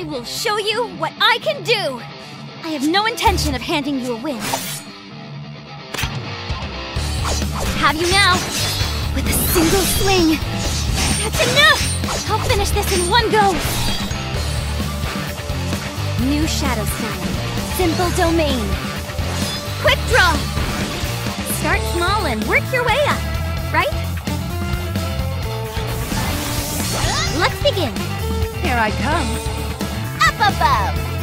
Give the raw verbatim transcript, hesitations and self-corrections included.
will show you what I can do! I have no intention of handing you a win. Have you now! With a single swing! That's enough! I'll finish this in one go! New shadow style. Simple domain. Quick draw! Start small and work your way up, right? Let's begin. Here I come. Up above!